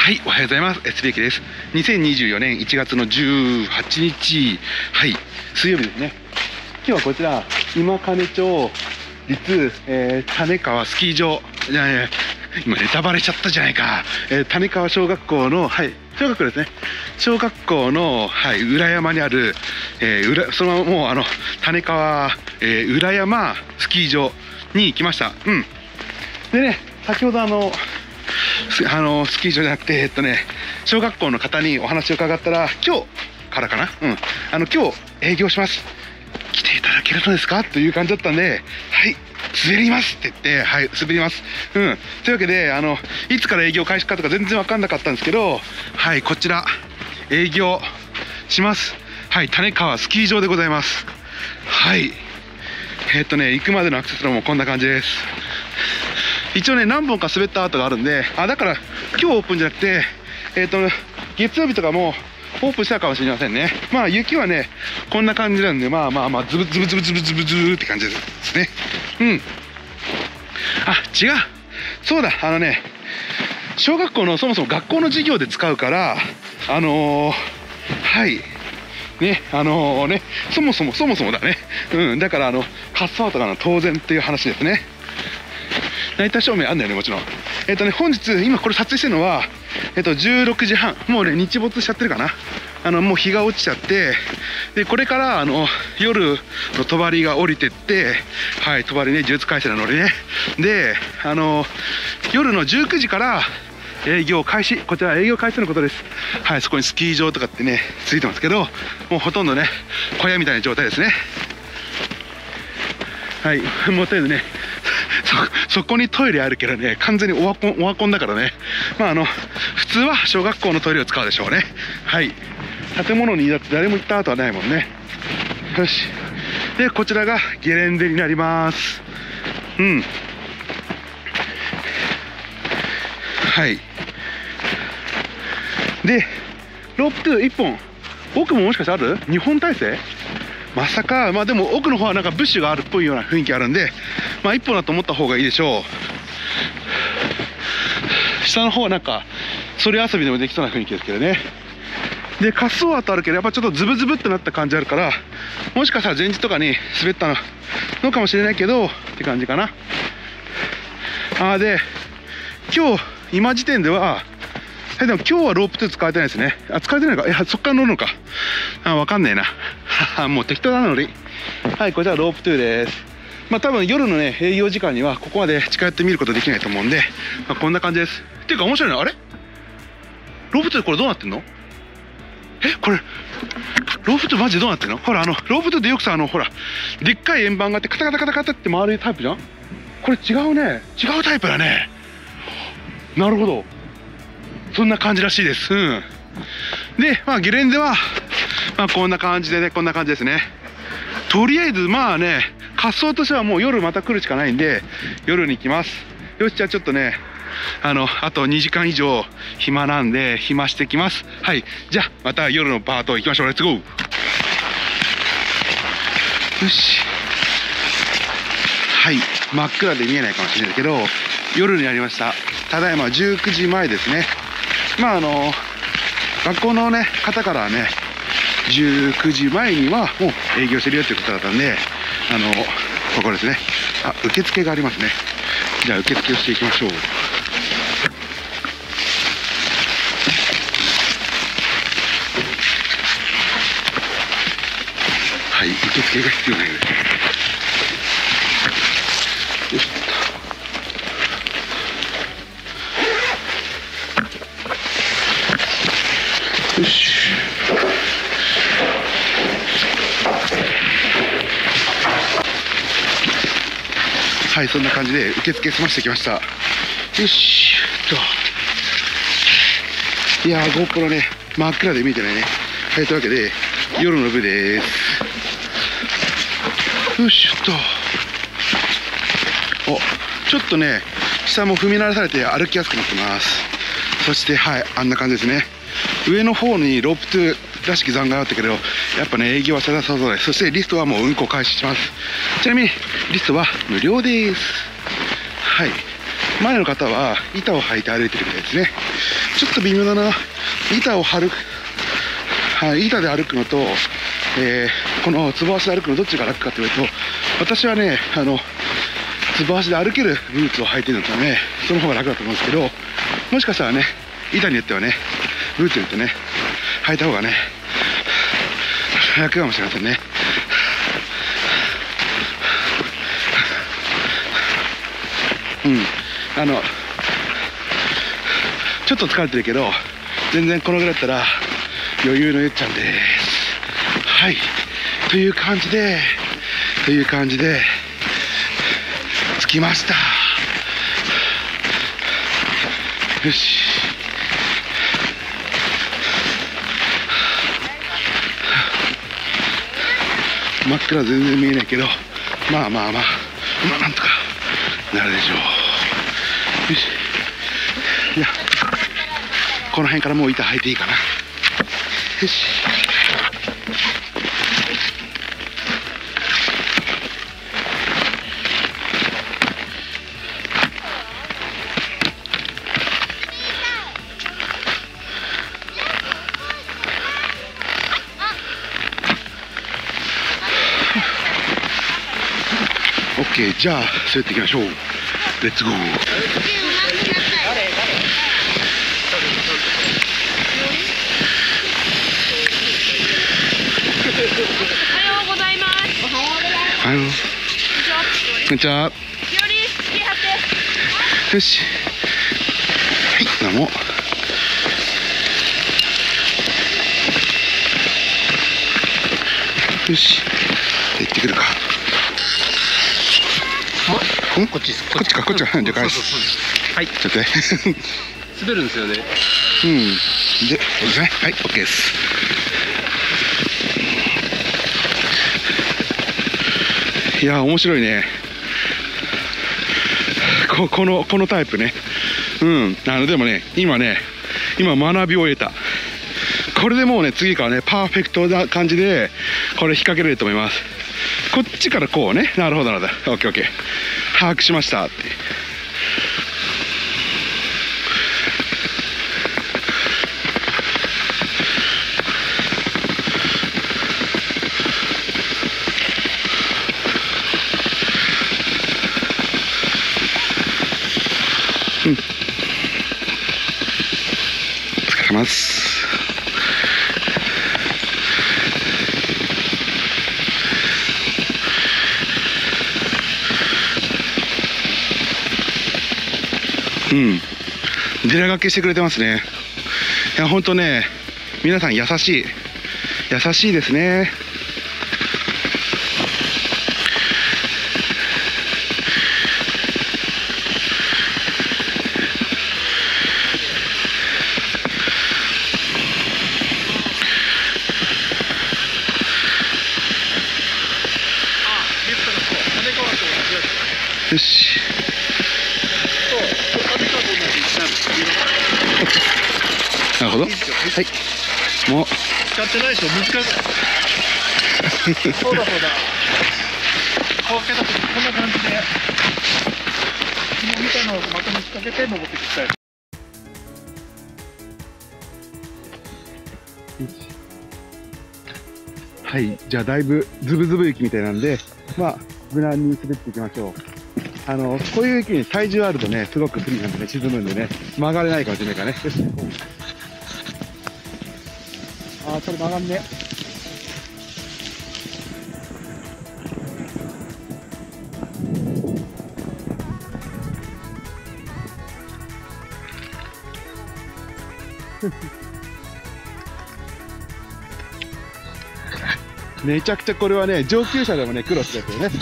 はい、おはようございます。SB です。2024年1月の18日、はい、水曜日ですね。今日はこちら、今金町立、種川スキー場、今ネタバレしちゃったじゃないか。種川小学校の、はい、小学校ですね。小学校の、はい、裏山にある、そのままもう種川、裏山スキー場に行きました。うん。でね、先ほどスキー場じゃなくて、小学校の方にお話を伺ったら、今日からかな、今日営業します。来ていただけるのですかという感じだったんで、はい、滑りますって言って、はい、滑ります。というわけで、いつから営業開始かとか全然分かんなかったんですけど、はい、こちら、営業します。はい、種川スキー場でございます。はい。行くまでのアクセス路もこんな感じです。一応ね、何本か滑った跡があるんで、だから今日オープンじゃなくて、月曜日とかもオープンしたかもしれませんね。まあ雪はね、こんな感じなんで、まあズブズブズブズブズブズブって感じですね。違う。そうだ、小学校のそもそも学校の授業で使うから、はい。ね、そもそもだね。だから滑走とかの当然っていう話ですね。ナイター照明あんだよね、もちろん。本日、今これ撮影してるのは、16時半。もうね、日没しちゃってるかな。もう日が落ちちゃって、で、これから、夜の帳が降りてって、はい、帳ね、呪術廻戦の乗りね。で、夜の19時から、営業開始。こちら営業開始のことです。はい、そこにスキー場とかってね、ついてますけど、もうほとんどね、小屋みたいな状態ですね。はい、もうとりあえずね、そこにトイレあるけどね、完全にオワコンだからね。まあ普通は小学校のトイレを使うでしょうね。はい。建物にだって誰も行った後はないもんね。よし。で、こちらがゲレンデになります。はい。で、ロープ2、1本。奥ももしかしてある？2本体制？まさか、まあでも奥の方はなんかブッシュがあるっぽいような雰囲気あるんで、まあ1本だと思った方がいいでしょう。下の方はなんか、それ遊びでもできそうな雰囲気ですけどね。で、滑走跡あるけど、やっぱちょっとズブズブってなった感じあるから、もしかしたら前日とかに滑ったのかもしれないけど、って感じかな。で、今時点では、でも今日はロープ2使えてないですね。使えてないか。いや、そっから乗るのか。わかんねえな。もう適当なのに。はい、こちらロープ2です。まあ多分夜のね、営業時間にはここまで近寄って見ることできないと思うんで、まあ、こんな感じです。っていうか面白いの、あれロープ2これどうなってんの？これ、ロープ2マジでどうなってんの？ほら、ロープ2でよくさ、ほら、でっかい円盤があってカタカタカタカタって回るタイプじゃん？これ違うね。違うタイプだね。なるほど。そんな感じらしいです。で、まあゲレンデは、まあこんな感じでね、こんな感じですね。とりあえずまあね、滑走としてはもう夜また来るしかないんで、夜に行きます。よし、じゃあちょっとね、あと2時間以上暇なんで、暇してきます。はい、じゃあまた夜のパート行きましょう。レッツゴー。よし。はい、真っ暗で見えないかもしれないけど、夜になりました。ただいま19時前ですね。まあ学校のね、方からはね、19時前にはもう営業してるよっていうことだったんで、ここですね。受付がありますね。じゃあ受付をしていきましょう。はい、受付が必要ないです。よし。よし。はい、そんな感じで受付済ましてきました。よしと。いやー、GoPro ね、真っ暗で見えてないね。はい、というわけで、夜の部です。よしと。ちょっとね、下も踏み慣らされて歩きやすくなってます。そして、はい、あんな感じですね。上の方にロープ2らしき残骸あったけど、やっぱね、営業はさだそうです。そしてリストはもう運行開始します。ちなみに、リストは無料です。はい。前の方は板を履いて歩いてるみたいですね。 ちょっと微妙だな。板を張る、板で歩くのと、このつぼ足で歩くのどっちが楽かというと、私はね、つぼ足で歩けるブーツを履いているのため、その方が楽だと思うんですけど、もしかしたらね、板によってはね、ブーツによってね、履いた方がね、楽かもしれませんね。ちょっと疲れてるけど、全然このぐらいだったら余裕のゆっちゃんです。はい、という感じで着きました。よし、真っ暗全然見えないけど、まあなんとかなるでしょう。よし、いや、この辺からもう板履いていいかな。よし、オッケー、じゃあそうやっていきましょう。レッツゴー。 おはようございます。 こんにちは。よし、はい、どうも。よし、行ってくるか。こっちか、了解です。はい、ちょっとね。 滑るんですよね。 で、そうですね。はい、OK です。いや、面白いね。このタイプね。でもね、今学びを得た。これでもうね、次からね、パーフェクトな感じで、これ引っ掛けれると思います。こっちからこうね。なるほど。オッケー。把握しましたって。お疲れ様です。デラ掛けしてくれてますね。いや、ほんとね、皆さん優しいですね。よし。なるほど。はい。もう。 使ってないでしょ。難しい。そうだ。こうけた時こんな感じで。紐みたいなのをまとめ仕掛けて登っていきたい。 はい、じゃあだいぶズブズブ雪みたいなんで、無難に滑っていきましょう。こういう雪に体重あるとね、すごくスリなんでね、沈むんでね、曲がれないかもしれないからね。よし。これ曲がんね。めちゃくちゃこれはね、上級者でもね、苦労するやつよね。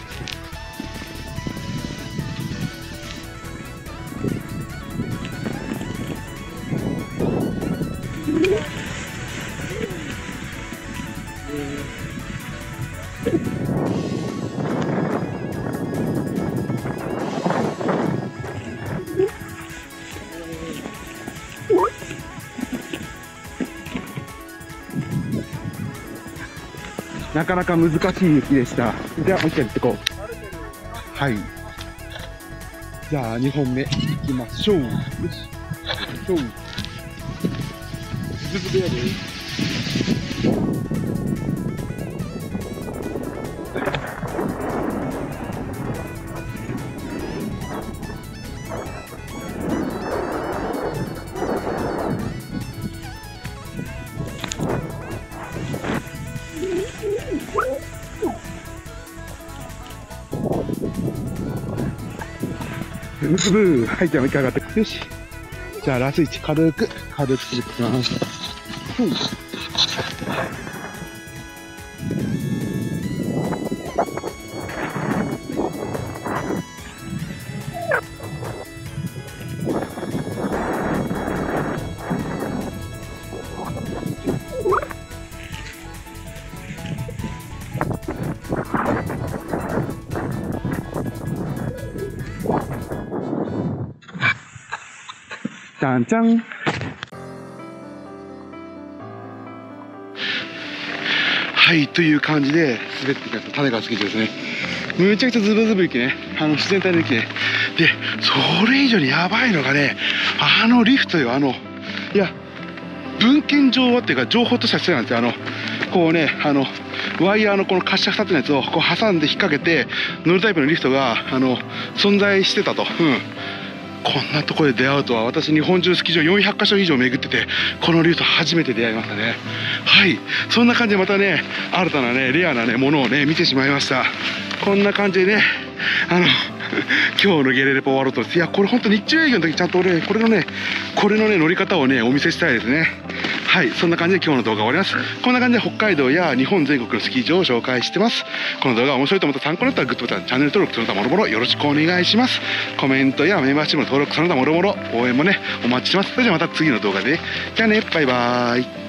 なかなか難しい雪でした。じゃあ、もう一回行ってこう。はい。じゃあ、2本目行きましょう。よし。行きましょう。 ズブズブやで。ブツブはい、じゃあもう一回上がって。よし。じゃあラス1軽く滑っていきます。じゃんじゃん。はい、という感じで滑ってきました。種がつけてですね。むちゃくちゃズブズブ雪ね。自然体の雪ね。で、それ以上にやばいのがね、リフトよ、いや、文献上はっていうか、情報としては失礼なんですよ。こうね、ワイヤーのこの滑車2つのやつをこう挟んで引っ掛けて乗るタイプのリフトが、存在してたと。こんなところで出会うとは。私日本中スキー場400カ所以上巡ってて、このリフト初めて出会いましたね。はい、そんな感じでまたね、新たなねレアなねものをね見てしまいました。こんな感じでね、今日のゲレレポ終わろうとです。いや、これ本当日中営業の時ちゃんと俺これのね乗り方をねお見せしたいですね。はい、そんな感じで今日の動画終わります。こんな感じで北海道や日本全国のスキー場を紹介してます。この動画が面白いと思ったら参考になったらグッドボタン、チャンネル登録その他もろもろよろしくお願いします。コメントやメンバーシップの登録その他もろもろ応援もねお待ちしてます。それじゃあまた次の動画で、じゃあね、バイバーイ。